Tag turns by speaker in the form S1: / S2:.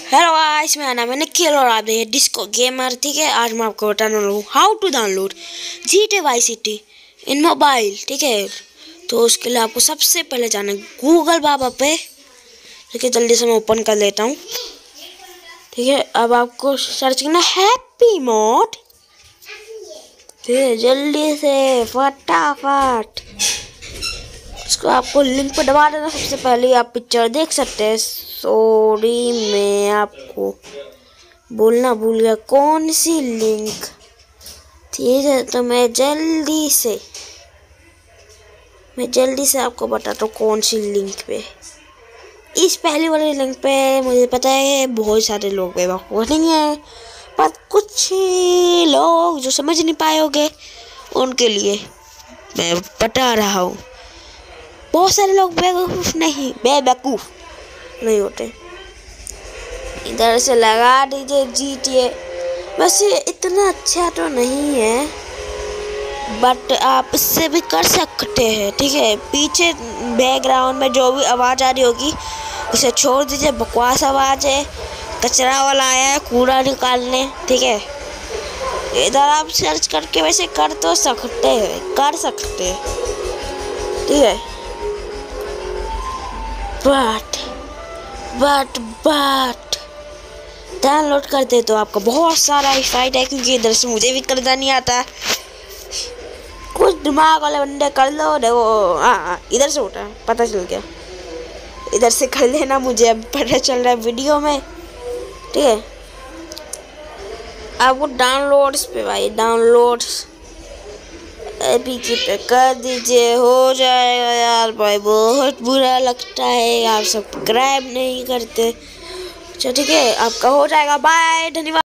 S1: Hello guys, मेरा नाम है निखिल और आप देखिए डिस्को गेमर। ठीक है, आज मैं आपको बताने वाला हूँ how to download GTA Vice City in mobile. ठीक है, तो उसके लिए आपको सबसे पहले जाना है गूगल बाबा पे। ठीक है, जल्दी से मैं ओपन कर लेता हूँ। ठीक है, अब आपको सर्च करना हैप्पी मोड। ठीक है, जल्दी से फटाफट उसको आपको लिंक पर दबा देना। सबसे पहले आप पिक्चर देख सकते हैं। सॉरी, मैं आपको बोलना भूल गया कौन सी लिंक। ठीक है, तो मैं जल्दी से आपको बताता हूँ कौन सी लिंक पे। इस पहली वाली लिंक पे मुझे पता है बहुत सारे लोग बेवकूफ़ नहीं है, पर कुछ लोग जो समझ नहीं पाए होंगे उनके लिए मैं बता रहा हूँ। बहुत सारे लोग बेवकूफ़ नहीं होते। इधर से लगा दीजिए GTA। वैसे इतना अच्छा तो नहीं है, बट आप इससे भी कर सकते हैं। ठीक है, पीछे बैकग्राउंड में जो भी आवाज़ आ रही होगी उसे छोड़ दीजिए, बकवास आवाज़ है। कचरा वाला आया है कूड़ा निकालने। ठीक है, इधर आप सर्च करके वैसे कर सकते हैं। ठीक है, बट डाउनलोड करते तो आपका बहुत सारा फायदा है, क्योंकि इधर से मुझे भी करना नहीं आता। कुछ दिमाग वाले बंदे कर लो। देखो इधर से उठा, पता चल गया। इधर से कर लेना, मुझे अब पता चल रहा है वीडियो में। ठीक है, आपको डाउनलोड्स पे भाई डाउनलोड्स एपीके पे कर दीजिए, हो जाएगा यार। भाई बहुत बुरा लगता है आप सब्सक्राइब नहीं करते। अच्छा ठीक है, आपका हो जाएगा। बाय, धन्यवाद।